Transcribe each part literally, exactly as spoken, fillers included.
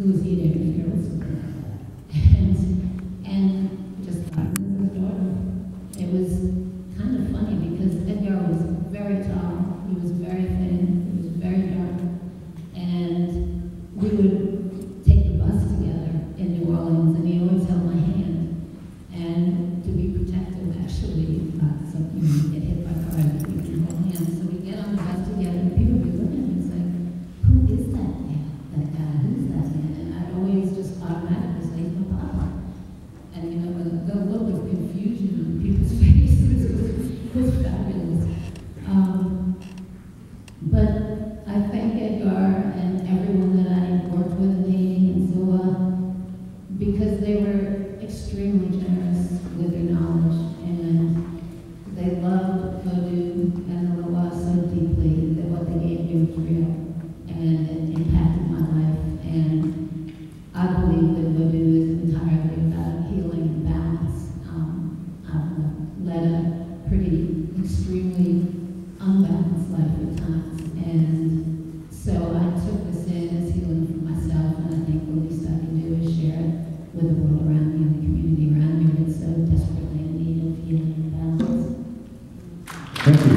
who was he to interfere with something like that? And, and just thought it was his daughter. It was kind of funny because Edgar was very tall, he was very thin, he was very dark, and we would take the bus together in New Orleans, and he always held my hand. And to be protective, actually, uh, so you know, get hit by cars, we can hold hands. So we get on the bus together, and people would be looking at me and say, "Who is that man? That guy? Who's that man?" And I'd always just automatically say, "He's my papa." And you know, the, the look of confusion on people's faces was, was fabulous. Um, but I thank Edgar and everyone that I worked with in Haiti and Zua because they were extremely generous with their knowledge, and they loved Voodoo and the Loa so deeply that what they gave me was real, and it impacted my life. And I believe that Voodoo is entirely about healing and balance. Um, I've led a pretty extremely unbalanced life at times, and so I took this in as healing for myself, and I think the least I can do is share it with the world around me and the community around me that's so desperately in need of healing and balance. Thank you.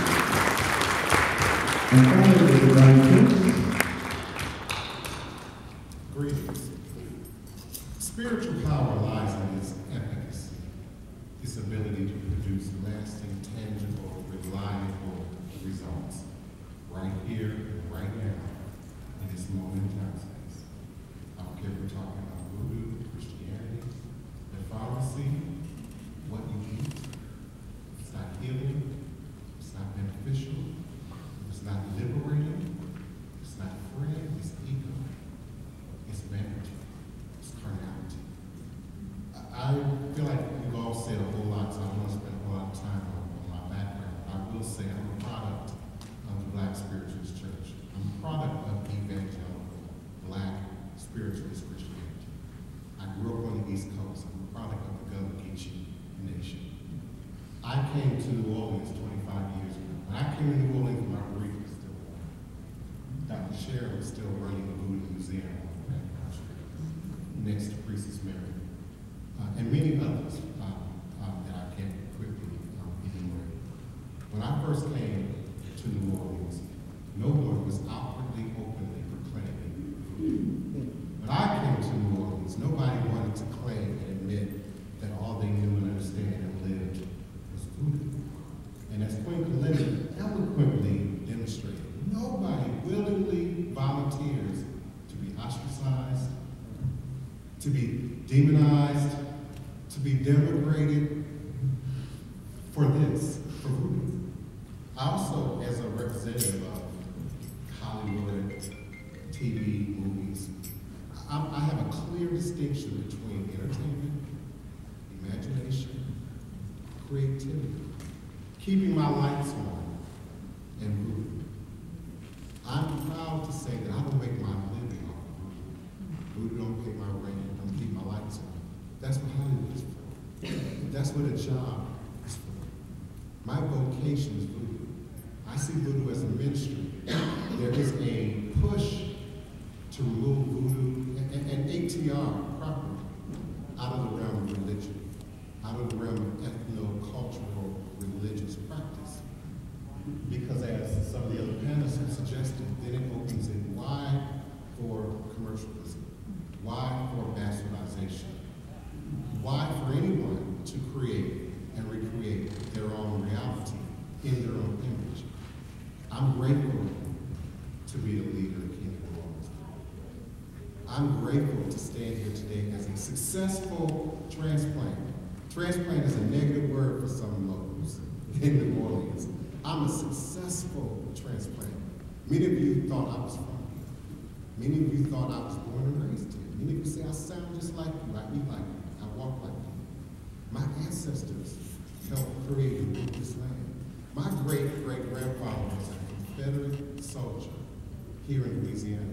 And finally, DivinePrince. Greetings. Spiritual power lies in its efficacy, its ability to produce lasting, tangible, reliable results right here, right now, in this moment in time space. I don't care if we're talking about Voodoo, Christianity, the pharmacy, what you eat. If it's not healing, if it's not beneficial, if it's not liberating, if it's not freeing, it's ego, it's vanity, it's carnality. I, I feel like we've all said a whole lot, so I don't want to spend a whole lot of time on, on my background. I will say I'm a product of the Black Spiritualist Church. I'm a product of evangelical Black Spiritualist Christianity. I grew up on the East Coast. I'm a product of the Gullah Geechee Nation. I came to New Orleans twenty-five years ago. When I came to New Orleans, Marguerite was still there. Doctor Sharon was still running the Voodoo Museum on that street, next to Priestess Mary, uh, and many others uh, uh, that I can't quickly um, enumerate. When I first came to New Orleans, no one was outwardly, openly proclaiming Voodoo. When I came to New Orleans, nobody wanted to claim and admit that all they knew and understand and lived was Voodoo. And as Queen Kalinda eloquently demonstrated, nobody willingly volunteers to be ostracized, to be demonized, to be denigrated for this, for Voodoo. I also, as a representative of Hollywood, T V, movies, I, I have a clear distinction between entertainment, imagination, creativity, keeping my lights on, and Voodoo. I'm proud to say that I don't make my living off of Voodoo. Voodoo don't pay my rent, don't keep my lights on. That's what Hollywood is for. That's what a job is for. My vocation is Voodoo. I see Voodoo as a ministry. There is a push to remove Voodoo and, and A T R properly out of the realm of religion, out of the realm of ethno-cultural religious practice. Because as some of the other panelists have suggested, then it opens it wide for commercialism, wide for bastardization, wide for anyone to create and recreate their own reality in their own image. I'm grateful to be the leader of King of New Orleans. I'm grateful to stand here today as a successful transplant. Transplant is a negative word for some locals in New Orleans. I'm a successful transplant. Many of you thought I was from here. Many of you thought I was born and raised here. Many of you say I sound just like you, I eat like you, I walk like you. My ancestors helped create and build this land. My great-great-grandfather was a Confederate soldier here in Louisiana.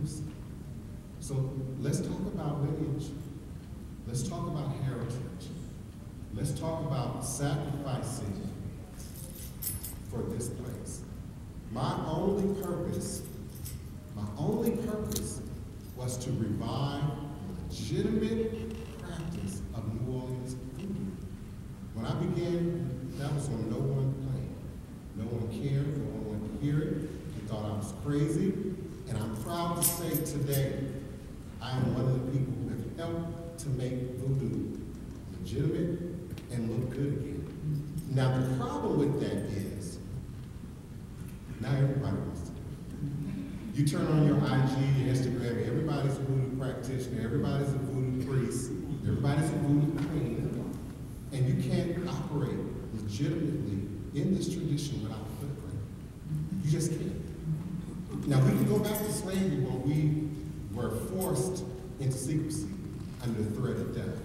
So let's talk about lineage. Let's talk about heritage. Let's talk about sacrificing for this place. My only purpose, my only purpose was to revive the legitimate practice of New Orleans voodoo. When I began, that was on no one plane. No one cared, no one wanted to hear it. They thought I was crazy. And I'm proud to say today, I am one of the people who have helped to make voodoo legitimate and look good again. Now the problem with that is, now everybody wants to do it. You turn on your I G, your Instagram, everybody's a voodoo practitioner, everybody's a voodoo priest, everybody's a voodoo queen, and you can't operate legitimately in this tradition without a footprint. You just can't. Now we can go back to slavery when we were forced into secrecy under the threat of death.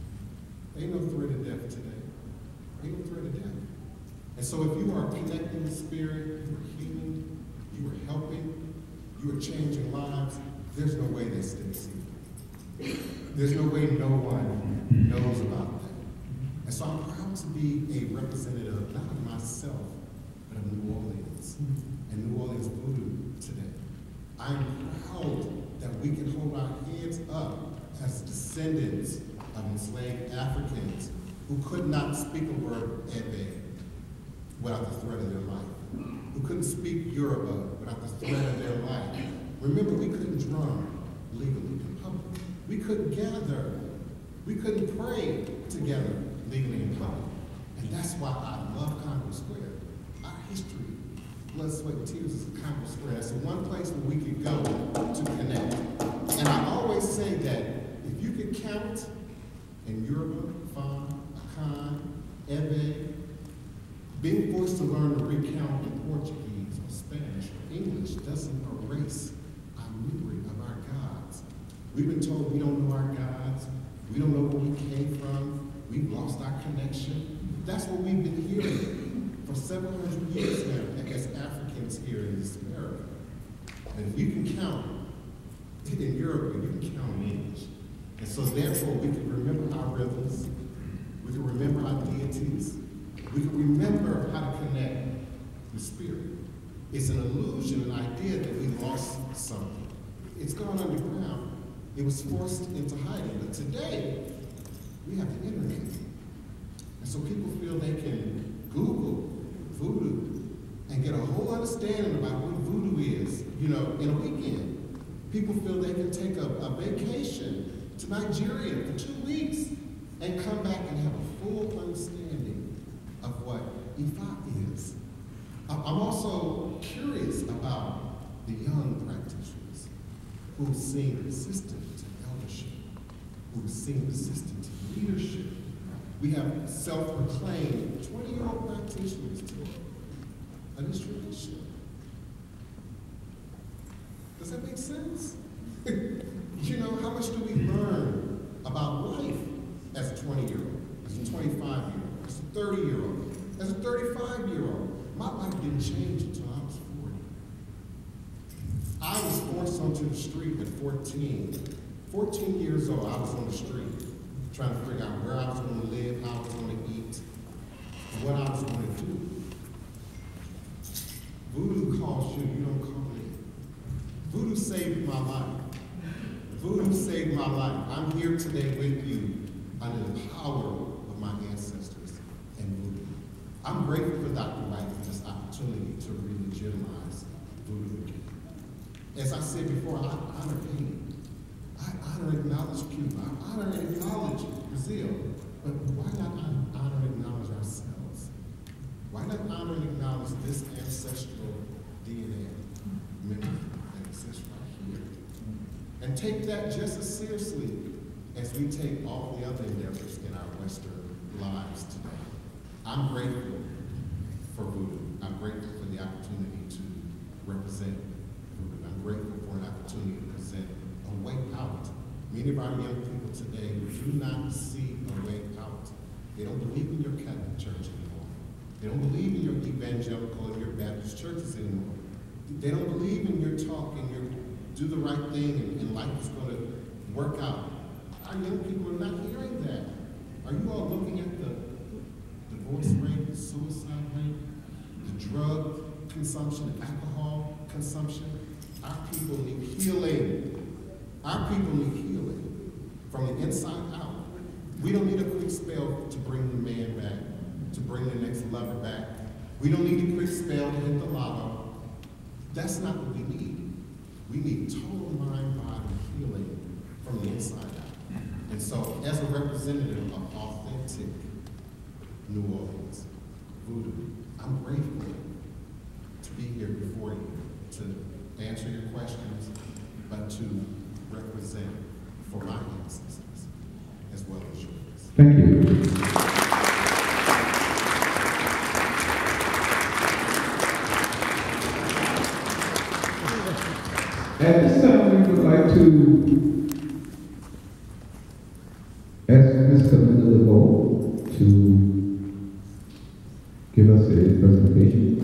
Ain't no threat of death today. Ain't no threat of death. And so if you are connecting the spirit, you are healing, you are helping, you are changing lives, there's no way they stay secret. There's no way no one knows about that. And so I'm proud to be a representative, not of myself, but of New Orleans and New Orleans voodoo today. I'm proud that we can hold our heads up as descendants of enslaved Africans who could not speak a word Ebe without the threat of their life, who couldn't speak Yoruba without the threat of their life. Remember, we couldn't drum legally in public. We couldn't gather. We couldn't pray together legally in public. And that's why I love Congo Square. Our history, blood, sweat, and tears is Congo Square. That's the one place where we could go to connect. And I always say that if you could count in Yoruba, Fa, Akan, Ebe, being forced to learn to recount in Portuguese or Spanish or English doesn't erase our memory of our gods. We've been told we don't know our gods, we don't know where we came from, we've lost our connection. That's what we've been hearing for several hundred years now as Africans here in this America. And if you can count in Europe, you can count in English. And so therefore we can remember our rhythms, we can remember our deities, we can remember how to connect with spirit. It's an illusion, an idea that we lost something. It's gone underground. It was forced into hiding. But today, we have the internet. And so people feel they can Google voodoo and get a whole understanding about what voodoo is, you know, in a weekend. People feel they can take a, a vacation to Nigeria for two weeks and come back and have a full understanding of what Ifa is. I'm also curious about the young practitioners who seem resistant to eldership, who seem resistant to leadership. We have self-proclaimed twenty-year-old practitioners today of this tradition. Does that make sense? You know, how much do we learn about life as a twenty-year-old, as a twenty-five-year-old, as a thirty-year-old, as a thirty-five-year-old? My life didn't change until I was forty. I was forced onto the street at fourteen. fourteen years old, I was on the street, trying to figure out where I was going to live, how I was going to eat, what I was going to do. Voodoo calls you, you don't call me. Voodoo saved my life. Voodoo saved my life. I'm here today with you under the power of my ancestors and voodoo. I'm grateful for Doctor White for this opportunity to re-legitimize voodoo again. As I said before, I honor Haiti. I honor and acknowledge Cuba. I honor and acknowledge Brazil. But why not honor and acknowledge ourselves? Why not honor and acknowledge this ancestral D N A memory that exists right here? And take that just as seriously as we take all the other endeavors in our Western lives today. I'm grateful for Voodoo. I'm grateful for the opportunity to represent Voodoo. I'm grateful for an opportunity to present a way out. Many of our young people today do not see a way out. They don't believe in your Catholic Church anymore. They don't believe in your evangelical and your Baptist churches anymore. They don't believe in your talk and your do the right thing and, and life is going to work out. Our young people are not hearing that. Are you all looking at the divorce rate, the suicide rate, the drug consumption, the alcohol consumption? Our people need healing. Our people need healing from the inside out. We don't need a quick spell to bring the man back, to bring the next lover back. We don't need a quick spell to hit the lotto. That's not what we need. We need total mind, body healing from the inside out. And so, as a representative of authentic New Orleans, Voodoo, I'm grateful to be here before you, to answer your questions, but to represent for my ancestors as well as yours. Thank you. At this time, we would like to ask Miz Camilla LeBeau to give us a presentation.